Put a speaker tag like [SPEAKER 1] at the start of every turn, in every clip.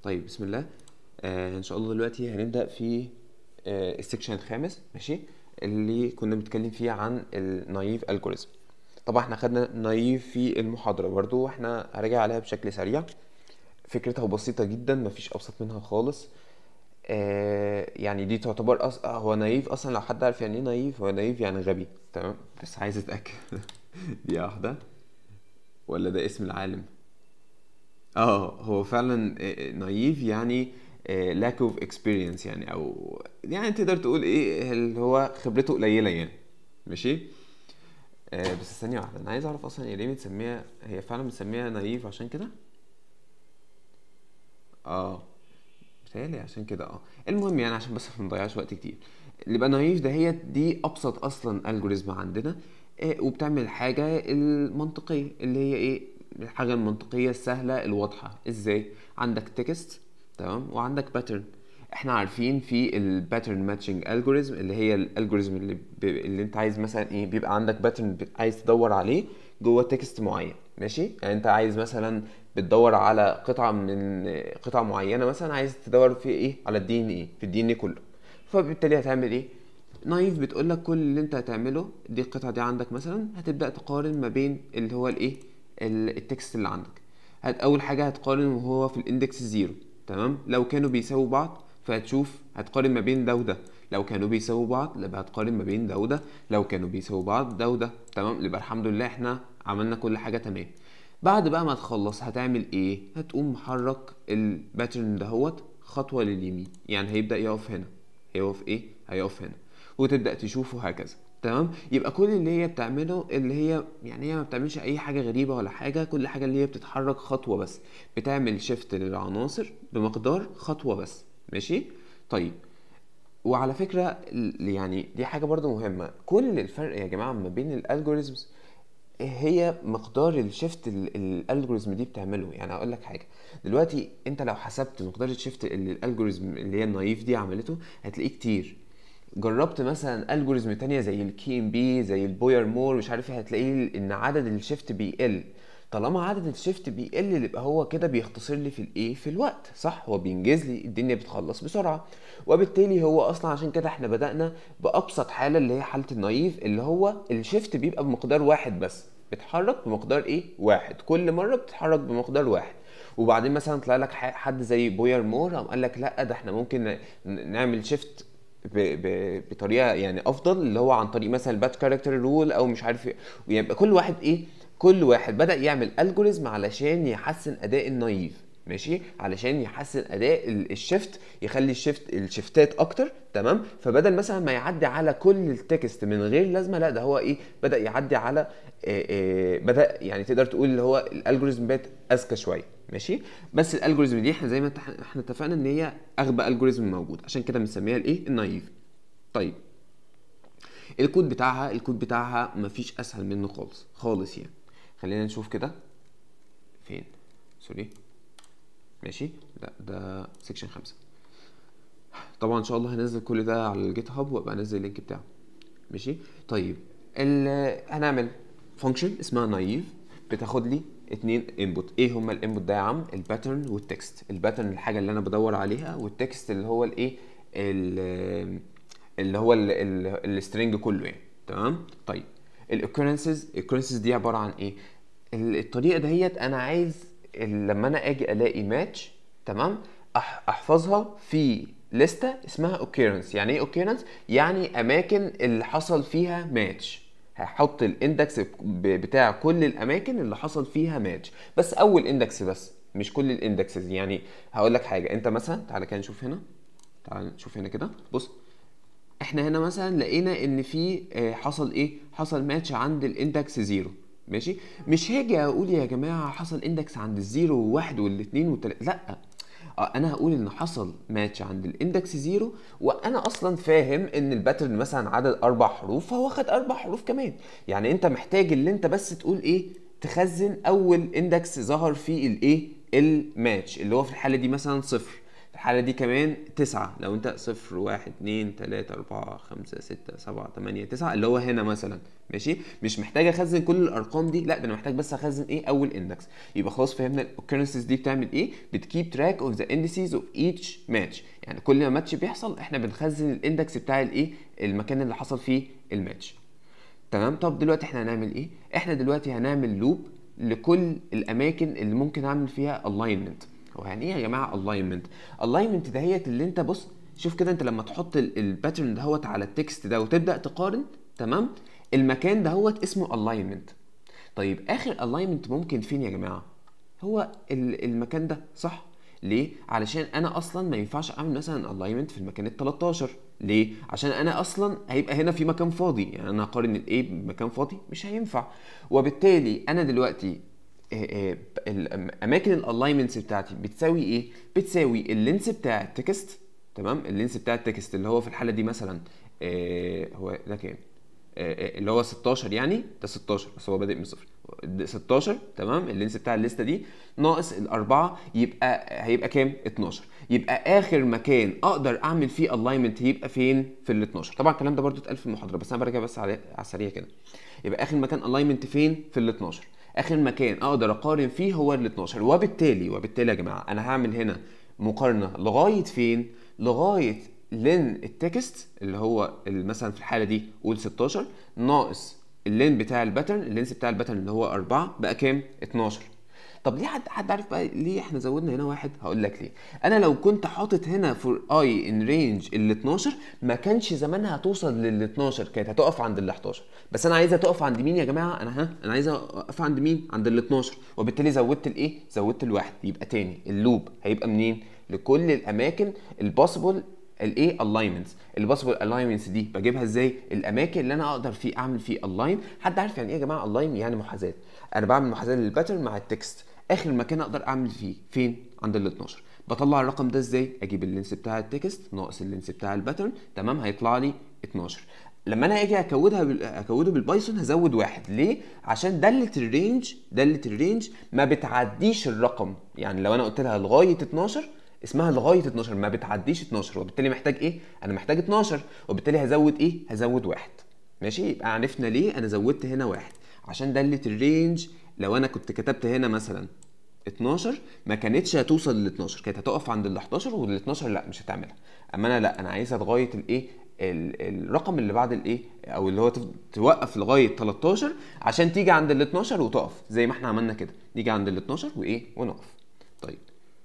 [SPEAKER 1] طيب بسم الله. ان شاء الله دلوقتي هنبدأ في السكشن الخامس، ماشي، اللي كنا بنتكلم فيه عن النايف الجوريزم. طبعا احنا خدنا نايف في المحاضرة برضو، واحنا هراجع عليها بشكل سريع. فكرتها بسيطة جدا، مفيش ابسط منها خالص. يعني دي تعتبر هو نايف اصلا. لو حد عارف يعني ايه نايف، هو نايف يعني غبي، تمام؟ بس عايز اتأكد دي واحدة ولا ده اسم العالم؟ هو فعلا نايف يعني lack of experience، يعني او يعني تقدر تقول ايه اللي هو خبرته قليله يعني، ماشي. بس ثانيه واحده، انا عايز اعرف اصلا هي ليه بتسميها، هي فعلا بتسميها نايف عشان كده؟ اه بتهيألي عشان كده. المهم يعني عشان بس ما نضيعش وقت كتير، اللي بقى نايف ده هي دي ابسط اصلا الجوريزم عندنا. وبتعمل الحاجه المنطقيه اللي هي ايه، الحاجه المنطقيه السهله الواضحه. ازاي؟ عندك تكست، تمام، وعندك باترن. احنا عارفين في الباترن ماتشنج الجوريزم، اللي هي الالجوريزم اللي انت عايز مثلا ايه، بيبقى عندك باترن عايز تدور عليه جوه تكست معين، ماشي. يعني انت عايز مثلا بتدور على قطعه من قطعه معينه، مثلا عايز تدور في ايه، على الدي ان ايه، في الدي ان ايه كله. فبالتالي هتعمل ايه؟ نايف بتقول لك كل اللي انت هتعمله، دي القطعه دي عندك مثلا، هتبدا تقارن ما بين اللي هو الايه، التكست اللي عندك. اول حاجه هتقارن وهو في الاندكس 0، تمام. لو كانوا بيساووا بعض فهتشوف هتقارن ما بين ده وده. لو كانوا بيساووا بعض يبقى هتقارن ما بين ده وده. لو كانوا بيساووا بعض ده وده، تمام. يبقى الحمد لله احنا عملنا كل حاجه تمام. بعد بقى ما تخلص هتعمل ايه؟ هتقوم محرك الباترن دهوت خطوه لليمين، يعني هيبدا يقف هنا. هيقف ايه؟ هيقف هنا، وتبدا تشوفه هكذا، تمام. يبقى كل اللي هي بتعمله، اللي هي يعني هي ما بتعملش اي حاجه غريبه ولا حاجه، كل حاجه اللي هي بتتحرك خطوه بس، بتعمل شيفت للعناصر بمقدار خطوه بس، ماشي. طيب، وعلى فكره يعني دي حاجه برضو مهمه، كل الفرق يا جماعه ما بين الالجوريزمز هي مقدار الشيفت الالجوريزم دي بتعمله. يعني اقول لك حاجه، دلوقتي انت لو حسبت مقدار الشيفت اللي الالجوريزم اللي هي النايف دي عملته، هتلاقيه كتير. جربت مثلا الجوريزم تانية زي الكي ام بي، زي البوير مور، مش عارف ايه، هتلاقيه ان عدد الشيفت بيقل. طالما عدد الشيفت بيقل، يبقى هو كده بيختصر لي في الايه، في الوقت، صح؟ هو بينجز لي الدنيا، بتخلص بسرعه. وبالتالي هو اصلا عشان كده احنا بدأنا بأبسط حالة، اللي هي حالة النايف، اللي هو الشيفت بيبقى بمقدار واحد بس، بتحرك بمقدار ايه، واحد، كل مرة بتتحرك بمقدار واحد. وبعدين مثلا طلع لك حد زي بوير مور، قام قال لك لا، ده احنا ممكن نعمل شيفت بطريقه يعني افضل، اللي هو عن طريق مثلا الباتش كاركتر رول او مش عارف ايه. ويبقى كل واحد ايه، كل واحد بدأ يعمل الجوريزم علشان يحسن اداء النايف، ماشي، علشان يحسن اداء الشيفت، يخلي الشيفتات اكتر، تمام. فبدل مثلا ما يعدي على كل التكست من غير لازمه، لا، ده هو ايه، بدأ يعدي على بدأ يعني تقدر تقول اللي هو الالجوريزم بقت اذكى شويه، ماشي. بس الالجوريزم دي احنا زي ما احنا اتفقنا ان هي اغبى الجوريزم موجود، عشان كده بنسميها الايه، النايف. طيب، الكود بتاعها مفيش اسهل منه خالص خالص يعني. خلينا نشوف كده فين، سوري، ماشي. لا ده سيكشن 5. طبعا ان شاء الله هنزل كل ده على الجيت هاب، وابقى انزل اللينك بتاعه، ماشي. طيب، هنعمل فانكشن اسمها نايف، بتاخد لي اتنين انبوت. ايه هما الانبوت ده يا عم؟ الباترن والتكست. الباترن الحاجه اللي انا بدور عليها، والتكست اللي هو الايه، اللي هو السترنج كله يعني، تمام. طيب، الاوكرنسز دي عباره عن ايه؟ الطريقه دهيت انا عايز لما انا اجي الاقي ماتش، تمام، احفظها في لستة اسمها occurrence. يعني ايه occurrence؟ يعني اماكن اللي حصل فيها ماتش. هحط الاندكس بتاع كل الاماكن اللي حصل فيها ماتش، بس اول اندكس بس، مش كل الاندكسز. يعني هقول لك حاجه، انت مثلا تعالى كده نشوف هنا، تعالى نشوف هنا كده، بص. احنا هنا مثلا لقينا ان في حصل ايه، حصل ماتش عند الاندكس 0، ماشي. مش هاجي اقول يا جماعه حصل اندكس عند الزيرو وواحد والاثنين والتلاته، لا. انا هقول ان حصل ماتش عند الاندكس 0، وانا اصلا فاهم ان الباترن مثلا عدد 4 حروف، فهو خد 4 حروف كمان. يعني انت محتاج اللي انت بس تقول ايه، تخزن اول اندكس ظهر فيه الايه، الماتش، اللي هو في الحاله دي مثلا 0، الحالة دي كمان 9 لو انت 0 1 2 3 4 5 6 7 8 9 اللي هو هنا مثلا. ماشي، مش محتاج اخزن كل الارقام دي، لا ده انا محتاج بس اخزن ايه اول اندكس. يبقى خلاص فهمنا الاوكيرنسز دي بتعمل ايه، بتكيب تراك اوف ذا اندسز اوف ايتش ماتش. يعني كل ما ماتش بيحصل احنا بنخزن الاندكس بتاع الايه المكان اللي حصل فيه الماتش. تمام. طب دلوقتي احنا هنعمل ايه؟ احنا دلوقتي هنعمل لوب لكل الاماكن اللي ممكن اعمل فيها الاينمنت. هو يعني ايه يا جماعه الاينمنت؟ الاينمنت دهيت اللي انت بص شوف كده، انت لما تحط الباترن دهوت على التكست ده وتبدا تقارن، تمام، المكان دهوت اسمه الاينمنت. طيب اخر الاينمنت ممكن فين يا جماعه؟ هو المكان ده، صح؟ ليه؟ علشان انا اصلا ما ينفعش اعمل مثلا الاينمنت في المكان ال 13. ليه؟ عشان انا اصلا هيبقى هنا في مكان فاضي، يعني انا هقارن الايه بمكان فاضي مش هينفع. وبالتالي انا دلوقتي اماكن الالاينمنتس بتاعتي بتساوي ايه؟ بتساوي اللينس بتاع التكست، تمام، اللينس بتاع التكست اللي هو في الحاله دي مثلا هو ده كام؟ اللي هو 16، يعني ده 16 بس هو بادئ من صفر. 16 تمام، اللينس بتاع الليسته دي ناقص الاربعه هيبقى كام؟ 12. يبقى اخر مكان اقدر اعمل فيه الاينمنت هيبقى فين؟ في ال 12. طبعا الكلام ده برده اتقال في المحاضره بس انا براجع بس على السريع كده. يبقى اخر مكان الاينمنت فين؟ في ال 12. اخر مكان اقدر اقارن فيه هو ال 12. وبالتالي يا جماعه انا هعمل هنا مقارنه لغايه فين؟ لغايه لين التكست اللي هو مثلا في الحاله دي قول 16 ناقص اللين بتاع الباترن، اللينس بتاع الباترن اللي هو 4 بقى كام؟ 12. طب ليه حد عارف بقى ليه احنا زودنا هنا واحد؟ هقول لك ليه. انا لو كنت حاطط هنا فور اي ان رينج ال 12 ما كانش زمانها هتوصل لل 12، كانت هتقف عند ال 11. بس انا عايزها تقف عند مين يا جماعه؟ انا عايزها اقف عند مين؟ عند ال 12. وبالتالي زودت الايه؟ زودت الواحد. يبقى تاني اللوب هيبقى منين؟ لكل الاماكن البوسيبل الايه الاينمنتس. البوسيبل الاينمنتس دي بجيبها ازاي؟ الاماكن اللي انا اقدر فيه اعمل فيه الاين. حد عارف يعني ايه يا جماعه الاين؟ يعني محاذاه. انا بعمل محاذاه للباترن مع التكست. اخر مكان اقدر اعمل فيه فين؟ عند ال 12. بطلع الرقم ده ازاي؟ اجيب اللينس بتاع التكست ناقص اللينس بتاع الباترن، تمام، هيطلع لي 12. لما انا اجي اكوده بالبايثون هزود واحد. ليه؟ عشان داله الرينج ما بتعديش الرقم. يعني لو انا قلت لها لغايه 12 اسمها لغايه 12 ما بتعديش 12. وبالتالي محتاج ايه؟ انا محتاج 12. وبالتالي هزود ايه؟ هزود واحد. ماشي، يبقى عرفنا ليه انا زودت هنا واحد. عشان داله الرينج لو انا كنت كتبت هنا مثلا 12 ما كانتش هتوصل لل 12، كانت هتقف عند ال 11 وال 12 لا مش هتعملها. اما انا لا، انا عايزها لغايه الايه الرقم اللي بعد الايه او اللي هو توقف لغايه 13 عشان تيجي عند ال 12 وتقف زي ما احنا عملنا كده، نيجي عند ال 12 وايه ونقف. طيب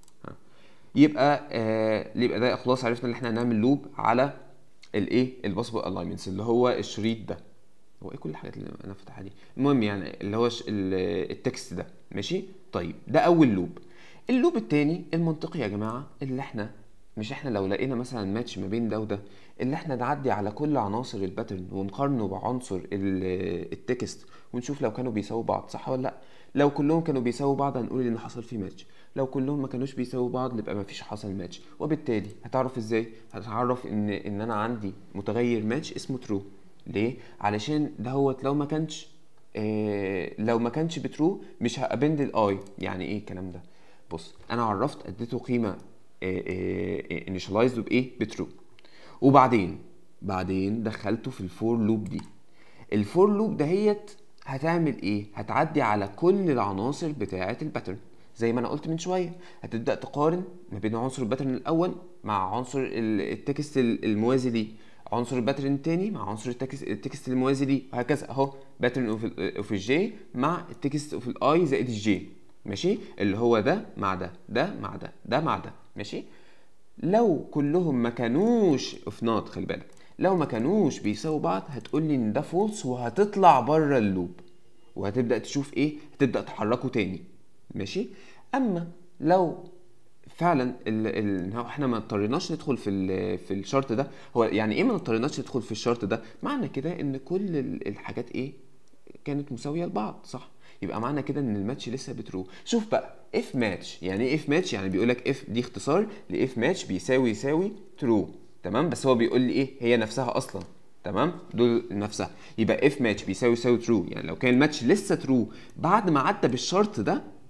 [SPEAKER 1] يبقى ده خلاص عرفنا ان احنا هنعمل لوب على الايه البوسيبل الاينمنتس اللي هو الشريط ده. هو ايه كل الحاجات اللي انا فاتحها دي؟ المهم يعني اللي هو التكست ده. ماشي. طيب ده اول لوب. اللوب الثاني المنطقي يا جماعه اللي احنا مش احنا لو لقينا مثلا ماتش ما بين ده وده، اللي احنا نعدي على كل عناصر الباترن ونقارنه بعنصر التكست ونشوف لو كانوا بيساووا بعض، صح ولا لا؟ لو كلهم كانوا بيساووا بعض هنقول ان حصل فيه ماتش، لو كلهم ما كانوش بيساووا بعض يبقى ما فيش حصل ماتش. وبالتالي هتعرف ازاي؟ هتعرف ان انا عندي متغير ماتش اسمه ترو. ليه؟ علشان دهوت لو ما كانش بترو مش هابند الاي. يعني ايه الكلام ده؟ بص انا عرفت اديته قيمه انيشاليزد بايه؟ بترو. وبعدين دخلته في الفور لوب دي. الفور لوب دهيت هتعمل ايه؟ هتعدي على كل العناصر بتاعه الباترن زي ما انا قلت من شويه. هتبدا تقارن ما بين عنصر الباترن الاول مع عنصر التكست الموازي ليه، عنصر الباترن الثاني مع عنصر التكست الموازي ليه، وهكذا اهو. باترن اوف الجي مع التكست اوف الاي زائد الجي. ماشي، اللي هو ده مع ده مع ده مع ده. ماشي. لو كلهم ما كانوش اوف نوت، خلي بالك، لو ما كانوش بيساووا بعض هتقول لي ان ده فولس وهتطلع بره اللوب وهتبدا تشوف ايه؟ هتبدا تحركه تاني. ماشي. اما لو فعلا احنا ما اضطريناش ندخل في الشرط ده. هو يعني ايه ما اضطريناش ندخل في الشرط ده؟ معنى كده ان كل الحاجات ايه كانت مساويه لبعض، صح؟ يبقى معنى كده ان الماتش لسه بترو. شوف بقى اف ماتش يعني ايه؟ اف ماتش يعني بيقول لك اف دي اختصار لاف ماتش يساوي ترو، تمام، بس هو بيقول لي ايه؟ هي نفسها اصلا، تمام، دول نفسها. يبقى اف ماتش بيساوي ترو، يعني لو كان الماتش لسه ترو بعد ما عدى بالشرط ده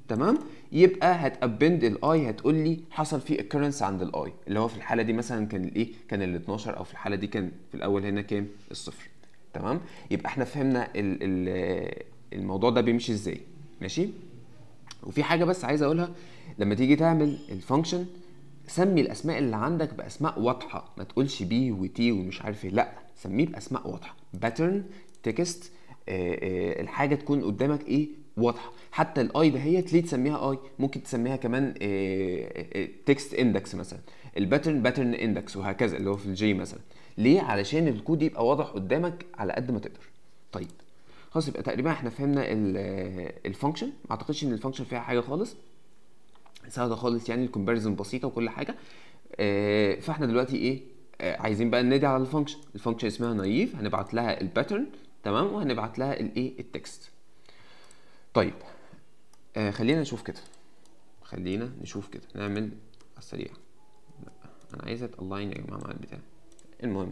[SPEAKER 1] تمام، يبقى هتابند الاي، هتقول لي حصل فيه occurrence عند الاي، اللي هو في الحاله دي مثلا كان الايه، كان ال 12، او في الحاله دي كان في الاول هنا كام، الصفر. تمام، يبقى احنا فهمنا الموضوع ده بيمشي ازاي. ماشي. وفي حاجه بس عايز اقولها، لما تيجي تعمل الفانكشن سمي الاسماء اللي عندك باسماء واضحه، ما تقولش بي وتي ومش عارف ايه، لا سميه باسماء واضحه، باترن، تكست، الحاجه تكون قدامك ايه، واضحه. حتى الاي دهيت ليه تسميها اي، ممكن تسميها كمان تكست اندكس مثلا، الباترن باترن اندكس، وهكذا، اللي هو في الجي مثلا. ليه؟ علشان الكود يبقى واضح قدامك على قد ما تقدر. طيب خلاص، يبقى تقريبا احنا فهمنا الفانكشن. ما اعتقدش ان الفانكشن فيها حاجه خالص، سهله خالص يعني، الكومباريزون بسيطه وكل حاجه. فاحنا دلوقتي ايه، عايزين بقى ننادي على الفانكشن. الفانكشن اسمها نايف، هنبعت لها الباترن، تمام، وهنبعت لها الايه، التكست. طيب خلينا نشوف كده، خلينا نشوف كده، نعمل على السريع. لا انا عايزه الاين يا جماعه مع البتاع. المهم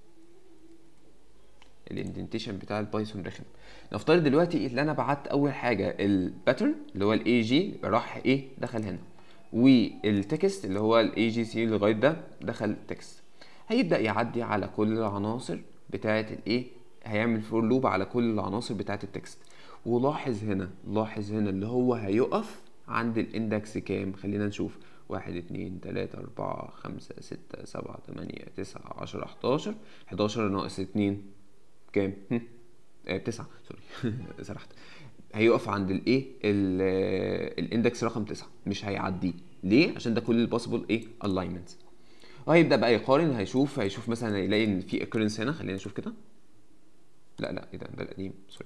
[SPEAKER 1] الاندنتيشن بتاع البايثون رخم. نفترض دلوقتي ان انا بعت اول حاجه الباترن اللي هو الاي جي، راح ايه، دخل هنا، والتكست اللي هو الاي جي سي لغايه ده دخل تكست. هيبدا يعدي على كل العناصر بتاعه الايه، هيعمل فور لوب على كل العناصر بتاعه التكست. ولاحظ هنا، لاحظ هنا اللي هو هيقف عند الاندكس كام. خلينا نشوف، 1 2 3 4 5 6 7 8 9 10 11. 11 ناقص 2 كام؟ 9، سوري سرحت. هيقف عند الايه، الاندكس رقم 9، مش هيعديه. ليه؟ عشان ده كل البوسيبل ايه، الاينمنت. وهيبدا بقى يقارن، هيشوف مثلا، هيلاقي ان في occurrence هنا. خلينا نشوف كده. لا ايه ده القديم، سوري.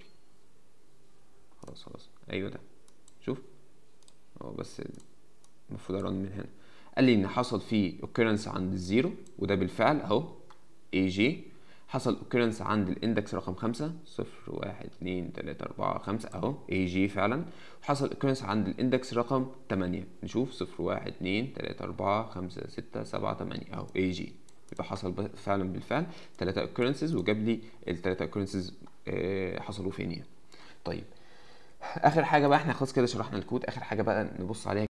[SPEAKER 1] خلاص ايوه ده، شوف هو بس المفروض ارن من هنا. قال لي ان حصل فيه occurrence عند الزيرو، وده بالفعل اهو اي جي. حصل occurrence عند الاندكس رقم 5، 0 1 2 3 4 5 اهو اي جي فعلا. وحصل occurrence عند الاندكس رقم 8، نشوف 0 1 2 3 4 5 6 7 8 اهو اي جي. يبقى حصل فعلا بالفعل 3 occurrences، وجاب لي ال3 occurrences حصلوا فين يعني. طيب اخر حاجه بقى، احنا خلاص كده شرحنا الكود. اخر حاجه بقى نبص عليها